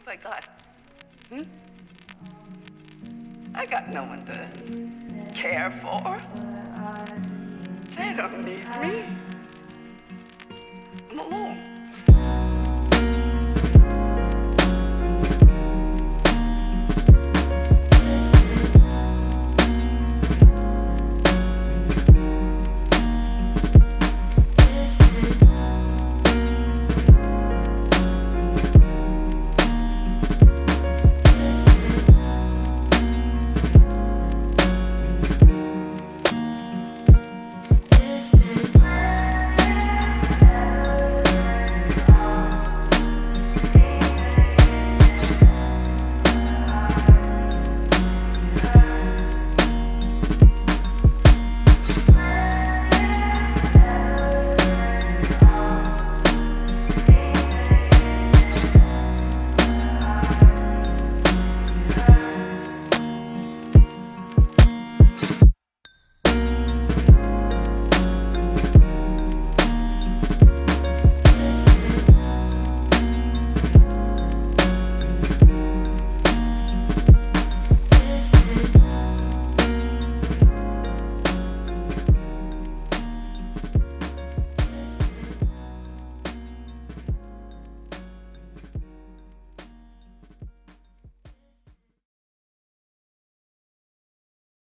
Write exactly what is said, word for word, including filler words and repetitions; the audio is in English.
have I got? Hmm? I got no one to care for. They don't need me. I'm alone.